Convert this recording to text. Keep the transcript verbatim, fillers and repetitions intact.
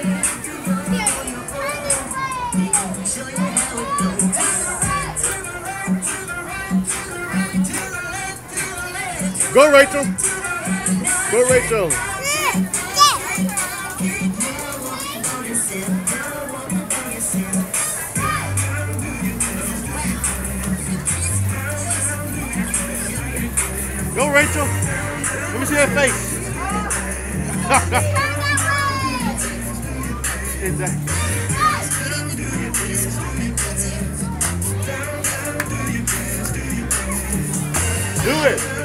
Go, Rachel. Go, Rachel. Go, Rachel. Let me see that face. Exactly. Do it.